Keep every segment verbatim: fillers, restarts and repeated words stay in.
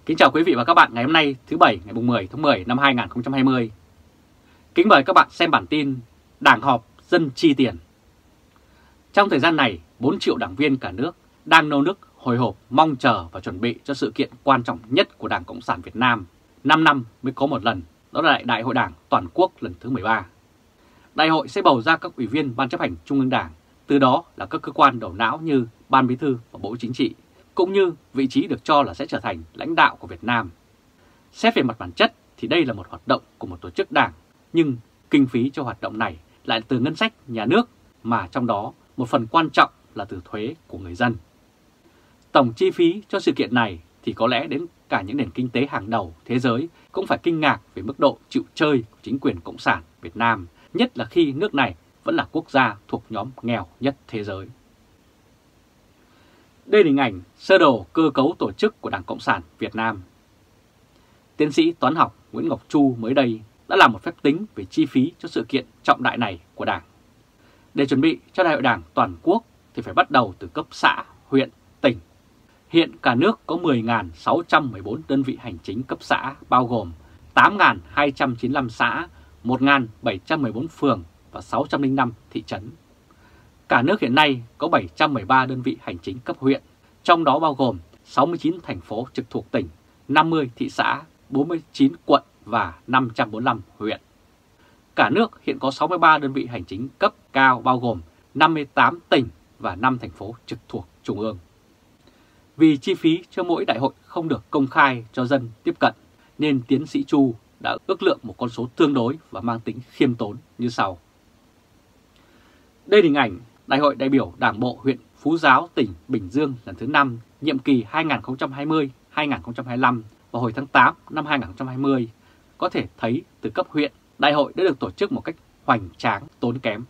Kính chào quý vị và các bạn ngày hôm nay thứ Bảy ngày mười tháng mười năm hai nghìn không trăm hai mươi. Kính mời các bạn xem bản tin Đảng họp dân chi tiền. Trong thời gian này, bốn triệu đảng viên cả nước đang nô nức hồi hộp mong chờ và chuẩn bị cho sự kiện quan trọng nhất của Đảng Cộng sản Việt Nam, năm năm mới có một lần, đó là Đại hội Đảng Toàn quốc lần thứ mười ba. Đại hội sẽ bầu ra các ủy viên Ban chấp hành Trung ương Đảng, từ đó là các cơ quan đầu não như Ban Bí thư và Bộ Chính trị, cũng như vị trí được cho là sẽ trở thành lãnh đạo của Việt Nam. Xét về mặt bản chất thì đây là một hoạt động của một tổ chức đảng, nhưng kinh phí cho hoạt động này lại từ ngân sách nhà nước, mà trong đó một phần quan trọng là từ thuế của người dân. Tổng chi phí cho sự kiện này thì có lẽ đến cả những nền kinh tế hàng đầu thế giới cũng phải kinh ngạc về mức độ chịu chơi của chính quyền Cộng sản Việt Nam, nhất là khi nước này vẫn là quốc gia thuộc nhóm nghèo nhất thế giới. Đây là hình ảnh sơ đồ cơ cấu tổ chức của Đảng Cộng sản Việt Nam. Tiến sĩ toán học Nguyễn Ngọc Chu mới đây đã làm một phép tính về chi phí cho sự kiện trọng đại này của Đảng. Để chuẩn bị cho Đại hội Đảng Toàn quốc thì phải bắt đầu từ cấp xã, huyện, tỉnh. Hiện cả nước có mười nghìn sáu trăm mười bốn đơn vị hành chính cấp xã, bao gồm tám nghìn hai trăm chín mươi lăm xã, một nghìn bảy trăm mười bốn phường và sáu trăm lẻ năm thị trấn. Cả nước hiện nay có bảy trăm mười ba đơn vị hành chính cấp huyện, trong đó bao gồm sáu mươi chín thành phố trực thuộc tỉnh, năm mươi thị xã, bốn mươi chín quận và năm trăm bốn mươi lăm huyện. Cả nước hiện có sáu mươi ba đơn vị hành chính cấp cao bao gồm năm mươi tám tỉnh và năm thành phố trực thuộc Trung ương. Vì chi phí cho mỗi đại hội không được công khai cho dân tiếp cận, nên tiến sĩ Chu đã ước lượng một con số tương đối và mang tính khiêm tốn như sau. Đây là hình ảnh Đại hội đại biểu Đảng bộ huyện Phú Giáo, tỉnh Bình Dương lần thứ năm, nhiệm kỳ hai nghìn không trăm hai mươi đến hai nghìn không trăm hai mươi lăm vào hồi tháng tám năm hai nghìn không trăm hai mươi. Có thể thấy từ cấp huyện, đại hội đã được tổ chức một cách hoành tráng, tốn kém.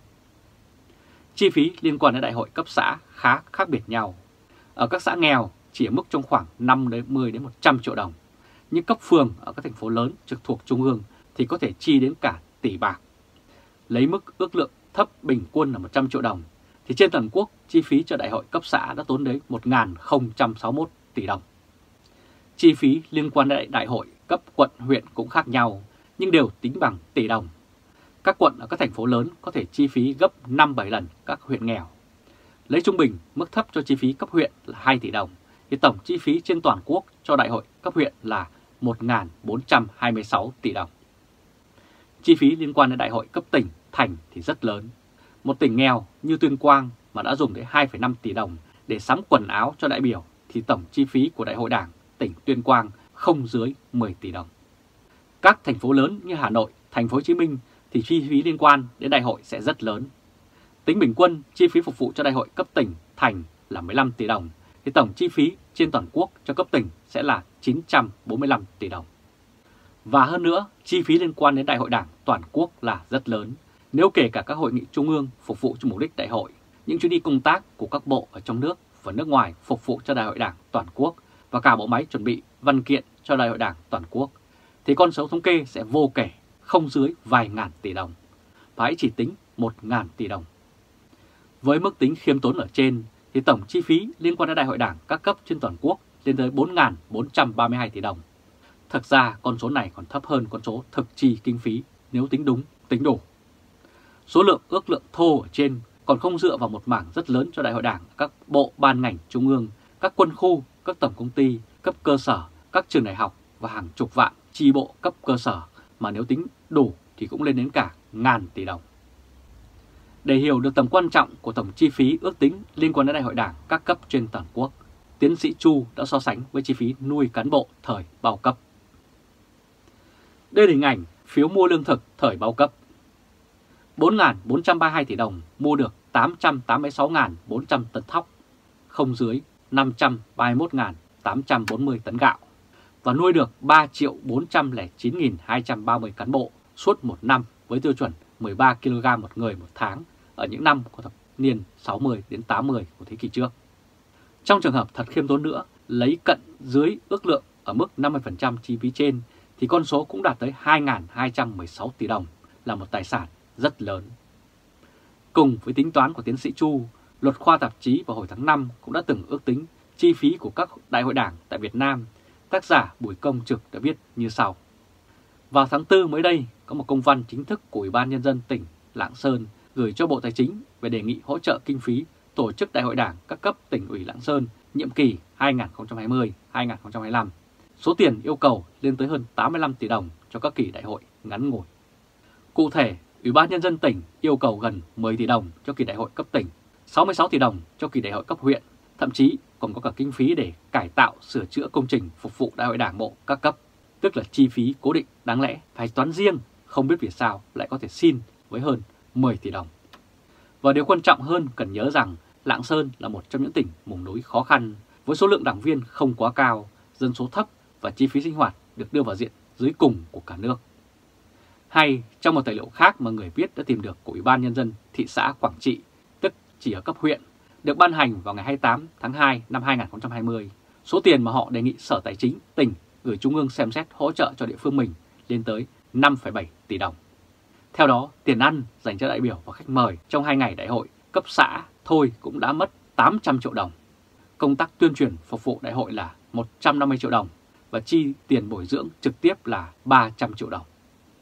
Chi phí liên quan đến đại hội cấp xã khá khác biệt nhau. Ở các xã nghèo chỉ ở mức trong khoảng năm đến mười đến một trăm triệu đồng. Nhưng cấp phường ở các thành phố lớn trực thuộc Trung ương thì có thể chi đến cả tỷ bạc. Lấy mức ước lượng thấp bình quân là một trăm triệu đồng, thì trên toàn quốc chi phí cho đại hội cấp xã đã tốn đến một nghìn không trăm sáu mươi mốt tỷ đồng. Chi phí liên quan đến đại hội cấp quận huyện cũng khác nhau, nhưng đều tính bằng tỷ đồng. Các quận ở các thành phố lớn có thể chi phí gấp năm bảy lần các huyện nghèo. Lấy trung bình mức thấp cho chi phí cấp huyện là hai tỷ đồng, thì tổng chi phí trên toàn quốc cho đại hội cấp huyện là một nghìn bốn trăm hai mươi sáu tỷ đồng. Chi phí liên quan đến đại hội cấp tỉnh, thành thì rất lớn. Một tỉnh nghèo như Tuyên Quang mà đã dùng đến hai phẩy năm tỷ đồng để sắm quần áo cho đại biểu thì tổng chi phí của Đại hội Đảng tỉnh Tuyên Quang không dưới mười tỷ đồng. Các thành phố lớn như Hà Nội, Thành phố Hồ Chí Minh thì chi phí liên quan đến đại hội sẽ rất lớn. Tính bình quân chi phí phục vụ cho đại hội cấp tỉnh, thành là mười lăm tỷ đồng, thì tổng chi phí trên toàn quốc cho cấp tỉnh sẽ là chín trăm bốn mươi lăm tỷ đồng. Và hơn nữa, chi phí liên quan đến Đại hội Đảng Toàn quốc là rất lớn, nếu kể cả các hội nghị trung ương phục vụ cho mục đích đại hội, những chuyến đi công tác của các bộ ở trong nước và nước ngoài phục vụ cho Đại hội Đảng Toàn quốc và cả bộ máy chuẩn bị văn kiện cho Đại hội Đảng Toàn quốc, thì con số thống kê sẽ vô kể, không dưới vài ngàn tỷ đồng, và hãy chỉ tính một ngàn tỷ đồng. Với mức tính khiêm tốn ở trên, thì tổng chi phí liên quan đến Đại hội Đảng các cấp trên toàn quốc lên tới bốn nghìn bốn trăm ba mươi hai tỷ đồng. Thực ra con số này còn thấp hơn con số thực chi kinh phí nếu tính đúng, tính đủ. Số lượng ước lượng thô ở trên còn không dựa vào một mảng rất lớn cho Đại hội Đảng, các bộ ban ngành trung ương, các quân khu, các tổng công ty, cấp cơ sở, các trường đại học và hàng chục vạn chi bộ cấp cơ sở, mà nếu tính đủ thì cũng lên đến cả ngàn tỷ đồng. Để hiểu được tầm quan trọng của tổng chi phí ước tính liên quan đến Đại hội Đảng các cấp trên toàn quốc, tiến sĩ Chu đã so sánh với chi phí nuôi cán bộ thời bao cấp. Đây là hình ảnh phiếu mua lương thực thời bao cấp. bốn nghìn bốn trăm ba mươi hai tỷ đồng mua được tám trăm tám mươi sáu nghìn bốn trăm tấn thóc, không dưới năm trăm ba mươi mốt nghìn tám trăm bốn mươi tấn gạo, và nuôi được ba triệu bốn trăm lẻ chín nghìn hai trăm ba mươi cán bộ suốt một năm với tiêu chuẩn mười ba ki lô gam một người một tháng ở những năm của thập niên sáu mươi đến tám mươi của thế kỷ trước. Trong trường hợp thật khiêm tốn nữa, lấy cận dưới ước lượng ở mức năm mươi phần trăm chi phí trên, thì con số cũng đạt tới hai nghìn hai trăm mười sáu tỷ đồng, là một tài sản rất lớn. Cùng với tính toán của tiến sĩ Chu, Luật Khoa Tạp chí vào hồi tháng năm cũng đã từng ước tính chi phí của các đại hội đảng tại Việt Nam tác giả Bùi Công Trực đã viết như sau. Vào tháng tư mới đây, có một công văn chính thức của Ủy ban Nhân dân tỉnh Lạng Sơn gửi cho Bộ Tài chính về đề nghị hỗ trợ kinh phí tổ chức Đại hội Đảng các cấp tỉnh ủy Lạng Sơn nhiệm kỳ hai nghìn không trăm hai mươi đến hai nghìn không trăm hai mươi lăm. Số tiền yêu cầu lên tới hơn tám mươi lăm tỷ đồng cho các kỳ đại hội ngắn ngủi. Cụ thể, Ủy ban Nhân dân tỉnh yêu cầu gần mười tỷ đồng cho kỳ đại hội cấp tỉnh, sáu mươi sáu tỷ đồng cho kỳ đại hội cấp huyện, thậm chí còn có cả kinh phí để cải tạo, sửa chữa công trình phục vụ Đại hội Đảng bộ các cấp, tức là chi phí cố định đáng lẽ phải toán riêng, không biết vì sao lại có thể xin với hơn mười tỷ đồng. Và điều quan trọng hơn cần nhớ rằng Lạng Sơn là một trong những tỉnh vùng núi khó khăn, với số lượng đảng viên không quá cao, dân số thấp và chi phí sinh hoạt được đưa vào diện dưới cùng của cả nước. Hay trong một tài liệu khác mà người viết đã tìm được của Ủy ban Nhân dân thị xã Quảng Trị, tức chỉ ở cấp huyện, được ban hành vào ngày hai mươi tám tháng hai năm hai nghìn không trăm hai mươi, số tiền mà họ đề nghị Sở Tài chính tỉnh gửi Trung ương xem xét hỗ trợ cho địa phương mình lên tới năm phẩy bảy tỷ đồng. Theo đó, tiền ăn dành cho đại biểu và khách mời trong hai ngày đại hội cấp xã thôi cũng đã mất tám trăm triệu đồng. Công tác tuyên truyền phục vụ đại hội là một trăm năm mươi triệu đồng và chi tiền bồi dưỡng trực tiếp là ba trăm triệu đồng.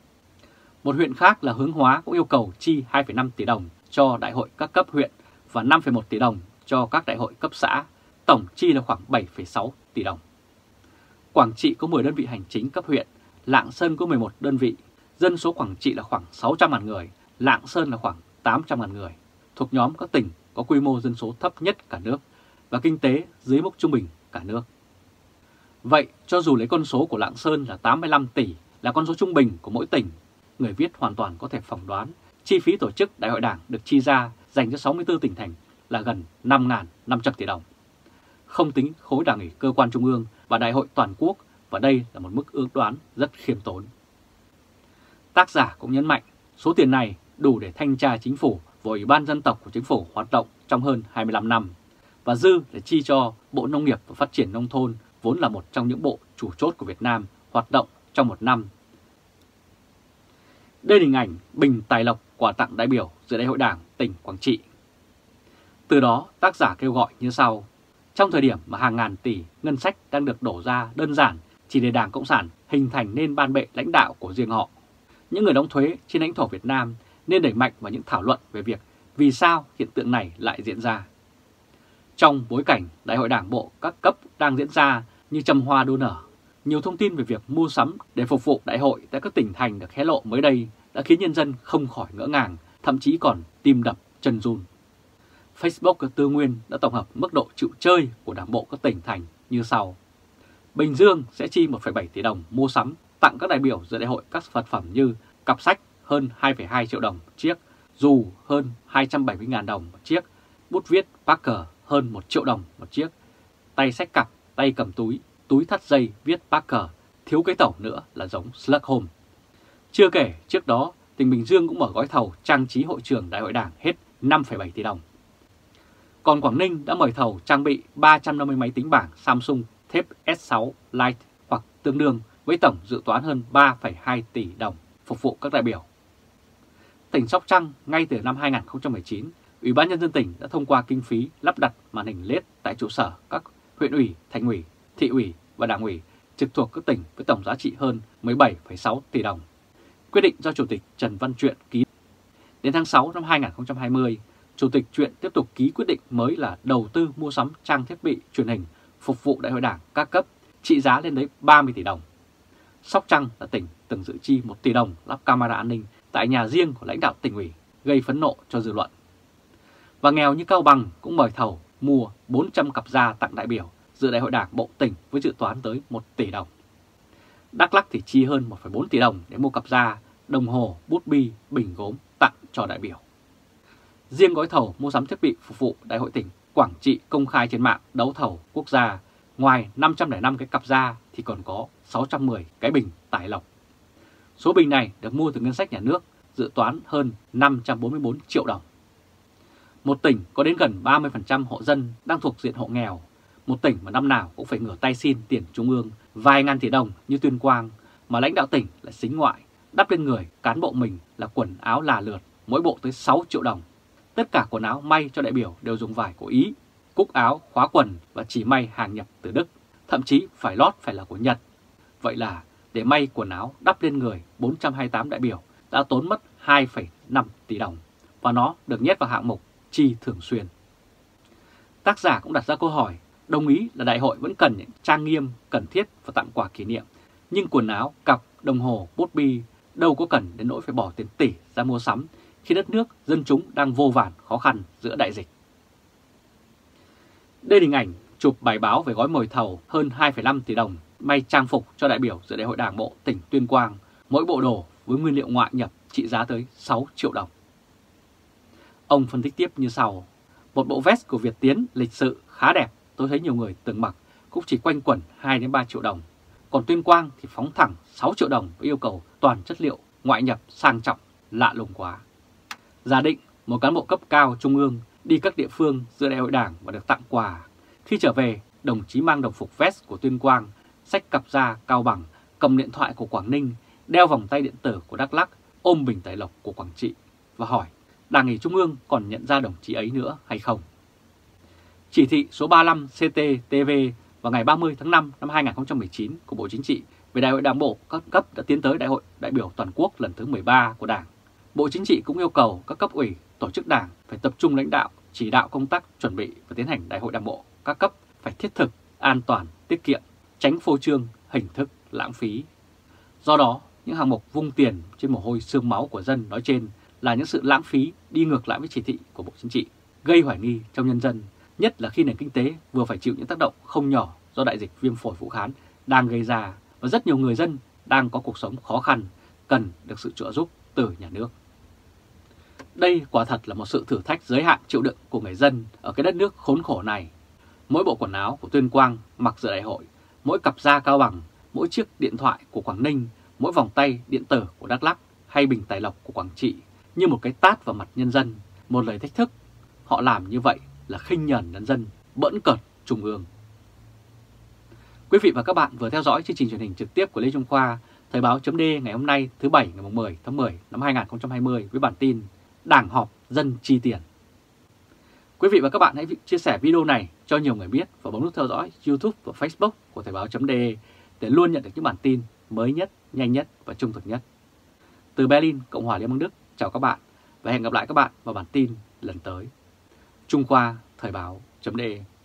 Một huyện khác là Hướng Hóa cũng yêu cầu chi hai phẩy năm tỷ đồng cho đại hội các cấp huyện và năm phẩy một tỷ đồng cho các đại hội cấp xã, tổng chi là khoảng bảy phẩy sáu tỷ đồng. Quảng Trị có mười đơn vị hành chính cấp huyện, Lạng Sơn có mười một đơn vị, dân số Quảng Trị là khoảng sáu trăm nghìn người, Lạng Sơn là khoảng tám trăm nghìn người, thuộc nhóm các tỉnh có quy mô dân số thấp nhất cả nước và kinh tế dưới mức trung bình cả nước. Vậy, cho dù lấy con số của Lạng Sơn là tám mươi lăm tỷ là con số trung bình của mỗi tỉnh, người viết hoàn toàn có thể phỏng đoán chi phí tổ chức Đại hội Đảng được chi ra dành cho sáu mươi tư tỉnh thành là gần năm nghìn năm trăm tỷ đồng. Không tính khối đảng ủy cơ quan trung ương và đại hội toàn quốc, và đây là một mức ước đoán rất khiêm tốn. Tác giả cũng nhấn mạnh số tiền này đủ để thanh tra chính phủ và Ủy ban dân tộc của chính phủ hoạt động trong hơn hai mươi lăm năm, và dư để chi cho Bộ Nông nghiệp và Phát triển Nông thôn, vốn là một trong những bộ chủ chốt của Việt Nam hoạt động trong một năm. Đây là hình ảnh bình tài lộc quà tặng đại biểu dự Đại hội Đảng tỉnh Quảng Trị. Từ đó, tác giả kêu gọi như sau. Trong thời điểm mà hàng ngàn tỷ ngân sách đang được đổ ra đơn giản chỉ để Đảng Cộng sản hình thành nên ban bệ lãnh đạo của riêng họ, những người đóng thuế trên lãnh thổ Việt Nam nên đẩy mạnh vào những thảo luận về việc vì sao hiện tượng này lại diễn ra. Trong bối cảnh Đại hội Đảng bộ các cấp đang diễn ra như trăm hoa đua nở, nhiều thông tin về việc mua sắm để phục vụ đại hội tại các tỉnh thành được hé lộ mới đây đã khiến nhân dân không khỏi ngỡ ngàng, thậm chí còn tim đập chân run. Facebook Tư Nguyên đã tổng hợp mức độ chịu chơi của Đảng bộ các tỉnh thành như sau. Bình Dương sẽ chi một phẩy bảy tỷ đồng mua sắm tặng các đại biểu dự đại hội các vật phẩm như cặp sách hơn hai phẩy hai triệu đồng một chiếc, dù hơn hai trăm bảy mươi nghìn đồng một chiếc, bút viết Parker hơn một triệu đồng một chiếc, tay xách cặp, tay cầm túi, túi thắt dây viết Parker, thiếu cái tẩu nữa là giống Slughorn. Chưa kể trước đó, tỉnh Bình Dương cũng mở gói thầu trang trí hội trường Đại hội Đảng hết năm phẩy bảy tỷ đồng. Còn Quảng Ninh đã mời thầu trang bị ba trăm năm mươi máy tính bảng Samsung Tab S sáu Lite hoặc tương đương với tổng dự toán hơn ba phẩy hai tỷ đồng phục vụ các đại biểu. Tỉnh Sóc Trăng ngay từ năm hai nghìn không trăm mười chín, Ủy ban Nhân dân tỉnh đã thông qua kinh phí lắp đặt màn hình led tại trụ sở các huyện ủy, thành ủy, thị ủy và đảng ủy trực thuộc các tỉnh với tổng giá trị hơn mười bảy phẩy sáu tỷ đồng. Quyết định do Chủ tịch Trần Văn Truyện ký. Đến tháng sáu năm hai nghìn không trăm hai mươi, Chủ tịch Truyện tiếp tục ký quyết định mới là đầu tư mua sắm trang thiết bị truyền hình phục vụ Đại hội Đảng các cấp trị giá lên đến ba mươi tỷ đồng. Sóc Trăng là tỉnh từng dự chi một tỷ đồng lắp camera an ninh tại nhà riêng của lãnh đạo tỉnh ủy, gây phẫn nộ cho dư luận. Và nghèo như Cao Bằng cũng mời thầu mua bốn trăm cặp da tặng đại biểu dự Đại hội Đảng bộ tỉnh với dự toán tới một tỷ đồng. Đắk Lắk thì chi hơn một phẩy bốn tỷ đồng để mua cặp da, đồng hồ, bút bi, bình gốm tặng cho đại biểu. Riêng gói thầu mua sắm thiết bị phục vụ Đại hội tỉnh Quảng Trị công khai trên mạng đấu thầu quốc gia, ngoài năm trăm lẻ năm cái cặp da thì còn có sáu trăm mười cái bình tài lộc. Số bình này được mua từ ngân sách nhà nước, dự toán hơn năm trăm bốn mươi tư triệu đồng. Một tỉnh có đến gần ba mươi phần trăm hộ dân đang thuộc diện hộ nghèo, một tỉnh mà năm nào cũng phải ngửa tay xin tiền trung ương vài ngàn tỷ đồng như Tuyên Quang, mà lãnh đạo tỉnh lại sính ngoại, đắp lên người cán bộ mình là quần áo là lượt, mỗi bộ tới sáu triệu đồng. Tất cả quần áo may cho đại biểu đều dùng vải của Ý, cúc áo, khóa quần và chỉ may hàng nhập từ Đức, thậm chí phải lót phải là của Nhật. Vậy là để may quần áo đắp lên người bốn trăm hai mươi tám đại biểu đã tốn mất hai phẩy năm tỷ đồng, và nó được nhét vào hạng mục chi thường xuyên. Tác giả cũng đặt ra câu hỏi, đồng ý là đại hội vẫn cần những trang nghiêm, cần thiết và tặng quà kỷ niệm, nhưng quần áo, cặp, đồng hồ, bút bi đâu có cần đến nỗi phải bỏ tiền tỷ ra mua sắm khi đất nước, dân chúng đang vô vàn khó khăn giữa đại dịch. Đây là hình ảnh chụp bài báo về gói mời thầu hơn hai phẩy năm tỷ đồng may trang phục cho đại biểu dự đại hội Đảng bộ tỉnh Tuyên Quang, mỗi bộ đồ với nguyên liệu ngoại nhập trị giá tới sáu triệu đồng. Ông phân tích tiếp như sau: một bộ vest của Việt Tiến lịch sự khá đẹp, tôi thấy nhiều người từng mặc cũng chỉ quanh quẩn hai đến ba triệu đồng. Còn Tuyên Quang thì phóng thẳng sáu triệu đồng với yêu cầu toàn chất liệu ngoại nhập sang trọng, lạ lùng quá. Giả định một cán bộ cấp cao trung ương đi các địa phương dự đại hội Đảng và được tặng quà. Khi trở về, đồng chí mang đồng phục vest của Tuyên Quang, xách cặp da Cao Bằng, cầm điện thoại của Quảng Ninh, đeo vòng tay điện tử của Đắk Lắk, ôm bình Tài Lộc của Quảng Trị và hỏi Đảng ủy Trung ương còn nhận ra đồng chí ấy nữa hay không? Chỉ thị số ba mươi lăm C T T V vào ngày ba mươi tháng năm năm hai nghìn không trăm mười chín của Bộ Chính trị về Đại hội Đảng bộ các cấp đã tiến tới Đại hội đại biểu toàn quốc lần thứ mười ba của Đảng. Bộ Chính trị cũng yêu cầu các cấp ủy, tổ chức Đảng phải tập trung lãnh đạo, chỉ đạo công tác chuẩn bị và tiến hành Đại hội Đảng bộ các cấp phải thiết thực, an toàn, tiết kiệm, tránh phô trương, hình thức, lãng phí. Do đó, những hạng mục vung tiền trên mồ hôi xương máu của dân nói trên là những sự lãng phí đi ngược lại với chỉ thị của Bộ Chính trị, gây hoài nghi trong nhân dân, nhất là khi nền kinh tế vừa phải chịu những tác động không nhỏ do đại dịch viêm phổi Vũ Hán đang gây ra và rất nhiều người dân đang có cuộc sống khó khăn, cần được sự trợ giúp từ nhà nước. Đây quả thật là một sự thử thách giới hạn chịu đựng của người dân ở cái đất nước khốn khổ này. Mỗi bộ quần áo của Tuyên Quang mặc dự đại hội, mỗi cặp da Cao Bằng, mỗi chiếc điện thoại của Quảng Ninh, mỗi vòng tay điện tử của Đắk Lắk hay bình Tài Lộc của Quảng Trị như một cái tát vào mặt nhân dân, một lời thách thức. Họ làm như vậy là khinh nhờn nhân dân, bỡn cợt Trung ương. Quý vị và các bạn vừa theo dõi chương trình truyền hình trực tiếp của Lê Trung Khoa, Thời báo chấm D ngày hôm nay thứ Bảy ngày mười tháng mười năm hai nghìn không trăm hai mươi với bản tin Đảng họp dân chi tiền. Quý vị và các bạn hãy chia sẻ video này cho nhiều người biết và bấm nút theo dõi YouTube và Facebook của Thời báo chấm D để luôn nhận được những bản tin mới nhất, nhanh nhất và trung thực nhất. Từ Berlin, Cộng hòa Liên bang Đức, chào các bạn và hẹn gặp lại các bạn vào bản tin lần tới. Trung Khoa, Thời báo chấm D.